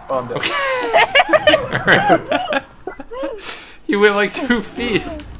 Oh, I'm dead. Okay. You went like 2 feet.